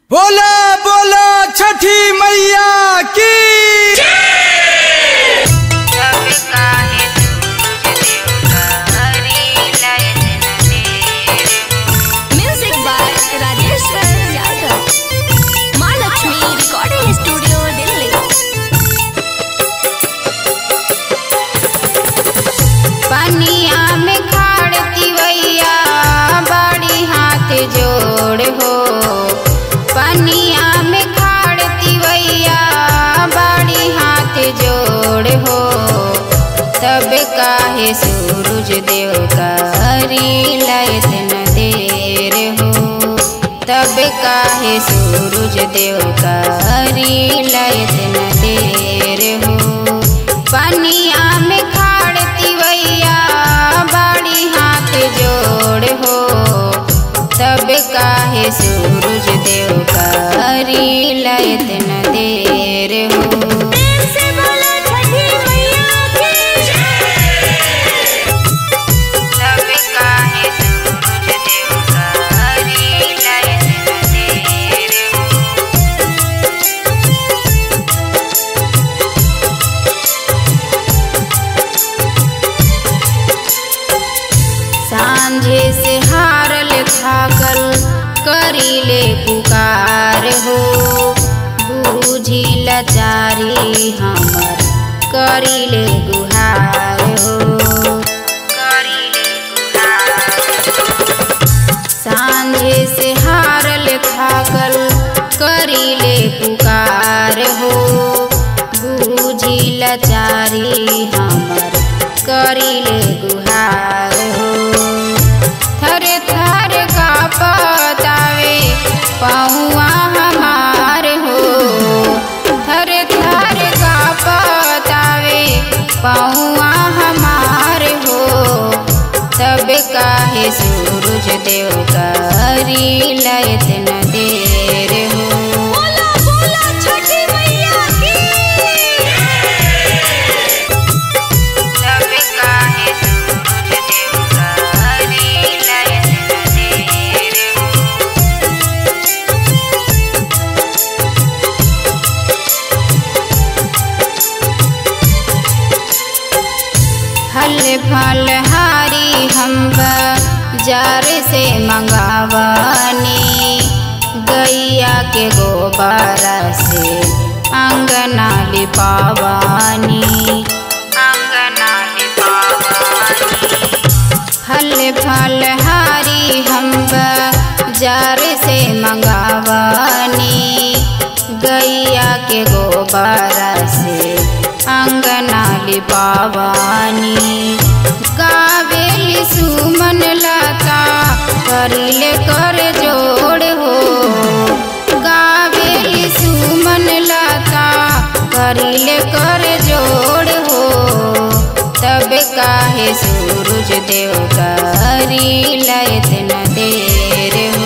बोला बोला छठी मैया की। म्यूजिक बाय राजेश्वर यादव, माँ लक्ष्मी रिकॉर्डिंग स्टूडियो दिल्ली। पनिया में खाड़ती वैया बड़ी हाथ जोड़ हो, पनिया में खाड़ती वैया बड़ी हाथ जोड़ हो। तब काहे सूरज देव करी लयतन देर हो, तब काहे सूरज देव करी लयतन देर हो। पनिया में खाड़ती वैया बड़ी हाथ जोड़ हो, तब काहे सूरज देव करी लयतन देर हो। सांझे से हारल थाकल करीले पुकार हो, बूझी लाचारी हमर करीले गुहार हो, करीले गुहार। सांझे से हारल थाकल करीले पुकार हो, बूझी लाचारी हमर करीले गुहार हो। थर थर का पतावे पहुआ हमार हो, थर थर का पतावे पहुआ हमार हो। तब काहे सूरज देव करी लयतन देर हो। फल फल हारी हम बाजार से मंगावानी, गैया के गोबर से अंगना लिपावानी, अंगना लिपावानी। फल फल हारी हम बाजार से मंगावानी, गैया के गोबर से अंगना लिपावानी। कावेली सुमन लता करिले कर जोड़ हो, कावेली सुमन लता करिले कर जोड़ हो। तब काहे सूरज देव करी लयतन देर हो।